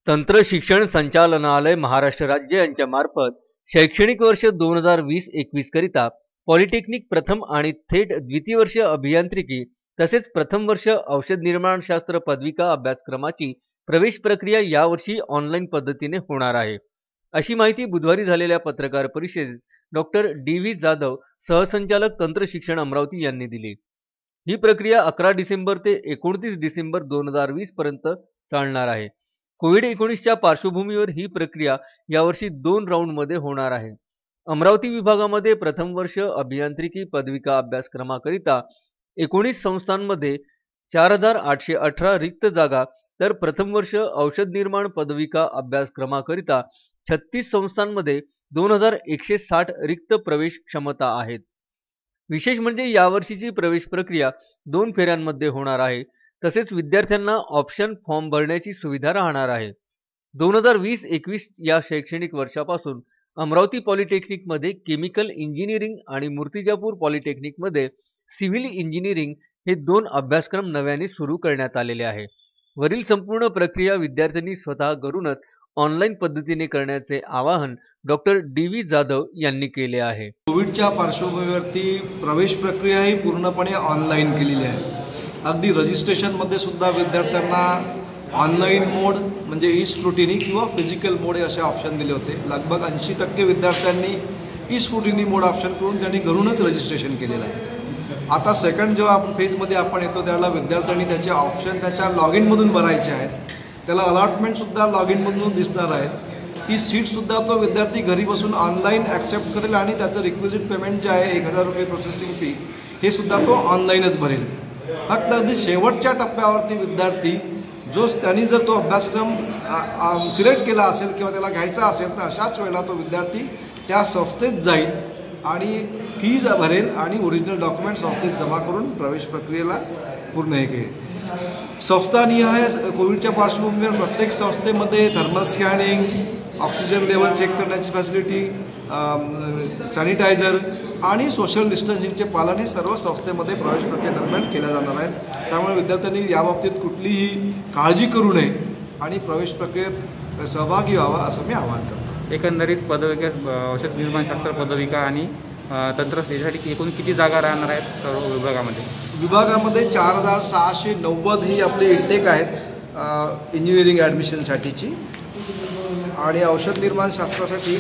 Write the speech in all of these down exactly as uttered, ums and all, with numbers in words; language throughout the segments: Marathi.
तंत्र शिक्षण संचालनालय महाराष्ट्र राज्य यांच्या मार्फत शैक्षणिक वर्ष दोन हजार वीस एकवीस करिता पॉलिटेक्निक प्रथम आणि थेट द्वितीय वर्ष अभियांत्रिकी तसेच प्रथम वर्ष औषध निर्माण शास्त्र पदविका अभ्यासक्रमाची प्रवेश प्रक्रिया यावर्षी ऑनलाईन पद्धतीने होणार आहे, अशी माहिती बुधवारी झालेल्या पत्रकार परिषदेत डॉक्टर डी व्ही जाधव, सहसंचालक तंत्र शिक्षण अमरावती यांनी दिली। ही प्रक्रिया अकरा डिसेंबर ते एकोणतीस डिसेंबर दोन हजार वीस पर्यंत चालणार आहे। कोविड एकोणीसच्या पार्श्वभूमीवर ही प्रक्रिया यावर्षी दोन राऊंडमध्ये होणार आहे। अमरावती विभागामध्ये प्रथम वर्ष अभियांत्रिकी पदविका अभ्यासक्रमाकरिता एकोणीस संस्थांमध्ये चार हजार आठशे अठरा रिक्त जागा, तर प्रथम वर्ष औषध निर्माण पदविका अभ्यासक्रमाकरिता छत्तीस संस्थांमध्ये दोन हजार एकशे साठ रिक्त प्रवेश क्षमता आहेत। विशेष म्हणजे यावर्षीची प्रवेश प्रक्रिया दोन फेऱ्यांमध्ये होणार आहे, तसेच विद्यार्थ्यांना ऑप्शन फॉर्म भरण्याची सुविधा राहणार आहे। दोन हजार वीस एकवीस या शैक्षणिक वर्षापासून अमरावती पॉलिटेक्निकमध्ये केमिकल इंजिनिअरिंग आणि मूर्तिजापूर पॉलिटेक्निकमध्ये सिव्हिल इंजिनिअरिंग हे दोन अभ्यासक्रम नव्याने सुरू करण्यात आलेले आहे। वरील संपूर्ण प्रक्रिया विद्यार्थ्यांनी स्वतः घरूनच ऑनलाईन पद्धतीने करण्याचे आवाहन डॉक्टर डी व्ही जाधव यांनी केले आहे। कोविडच्या पार्श्वभूमीवरती प्रवेश प्रक्रिया ही पूर्णपणे ऑनलाईन केलेली आहे। अगदी रजिस्ट्रेशनमध्ये सुद्धा विद्यार्थ्यांना ऑनलाईन मोड म्हणजे ई स्क्रुटिनी किंवा फिजिकल मोड हे असे ऑप्शन दिले होते। लगभग ऐंशी टक्के विद्यार्थ्यांनी ई स्क्रुटिनी मोड ऑप्शन करून त्यांनी घरूनच रजिस्ट्रेशन केलेलं आहे। आता सेकंड जेव्हा आपण फेजमध्ये आपण येतो त्यावेळेला विद्यार्थ्यांनी त्याचे ऑप्शन त्याच्या लॉग इनमधून भरायचे आहेत। त्याला अलॉटमेंटसुद्धा लॉग इनमधून दिसणार आहेत। ती सीटसुद्धा तो विद्यार्थी घरी बसून ऑनलाईन ॲक्सेप्ट करेल आणि त्याचं रिक्विजिट पेमेंट जे आहे एक हजार रुपये प्रोसेसिंग फी हे सुद्धा तो ऑनलाईनच भरेल। फक्त अगदी शेवटच्या टप्प्यावरती विद्यार्थी जो त्यांनी जर तो अभ्यासक्रम सिलेक्ट केला असेल किंवा त्याला घ्यायचा असेल तर अशाच वेळेला तो विद्यार्थी त्या संस्थेत जाईल आणि फीज भरेल आणि ओरिजिनल डॉक्युमेंट संस्थेत जमा करून प्रवेश प्रक्रियेला पूर्ण हे केले। संस्थानिहाय कोविडच्या पार्श्वभूमीवर प्रत्येक संस्थेमध्ये thermal scanning, oxygen level check करण्याची फॅसिलिटी, सॅनिटायझर आणि सोशल डिस्टन्सिंगचे पालन हे सर्व संस्थेमध्ये प्रवेश प्रक्रियेदरम्यान केल्या जाणार आहेत। त्यामुळे विद्यार्थ्यांनी याबाबतीत कुठलीही काळजी करू नये आणि प्रवेश प्रक्रियेत सहभागी व्हावा असं मी आवाहन करतो। एकंदरीत पदविका औषध निर्माणशास्त्र पदविका आणि तंत्र यासाठी एकूण किती जागा राहणार आहेत सर्व विभागामध्ये? विभागामध्ये चार हजार सहाशे नव्वद ही आपली इंटेक आहेत इंजिनिअरिंग ॲडमिशनसाठीची आणि औषध निर्माण शास्त्रासाठी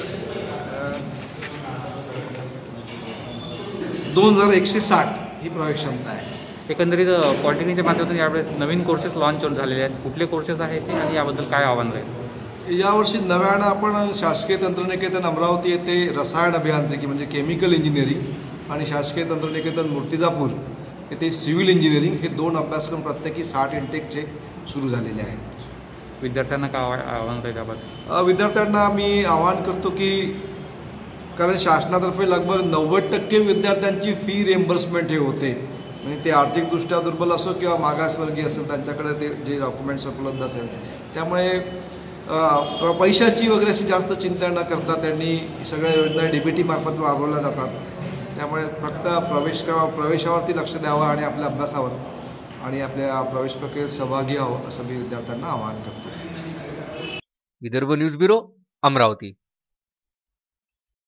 दोन हजार एकशे साठ ही प्रवेश क्षमता आहे। एकंदरीत पॉलिटेक्निकच्या माध्यमातून यावेळेस नवीन कोर्सेस लॉन्च झालेले आहेत, कुठले कोर्सेस आहेत ते आणि याबद्दल काय आव्हान राहील? यावर्षी नव्यानं आपण शासकीय तंत्रनिकेतन अमरावती येथे रसायन अभियांत्रिकी म्हणजे केमिकल इंजिनिअरिंग आणि शासकीय तंत्रनिकेतन मूर्तिजापूर येथे सिव्हिल इंजिनिअरिंग हे दोन अभ्यासक्रम प्रत्येकी साठ इंटेकचे सुरू झालेले आहेत। विद्यार्थ्यांना काय आव्हान राहील याबाबत? विद्यार्थ्यांना मी आवाहन करतो की कारण शासनातर्फे लगभग नव्वद टक्के विद्यार्थ्यांची फी रिएम्बर्समेंट हे होते, म्हणजे ते आर्थिकदृष्ट्या दुर्बल असो किंवा मागासवर्गीय असेल त्यांच्याकडे ते जे डॉक्युमेंट्स उपलब्ध असेल, त्यामुळे पैशाची वगैरे अशी जास्त चिंता न करता त्यांनी सगळ्या योजना डी बी टी मार्फत राबवल्या जातात। त्यामुळे फक्त प्रवेश प्रवेशावरती लक्ष द्यावं आणि आपल्या अभ्यासावर आणि आपल्या प्रवेश प्रक्रियेत सहभागी व्हावं असं मी विद्यार्थ्यांना आवाहन करतो। Vidarbha news bureau, Amravati.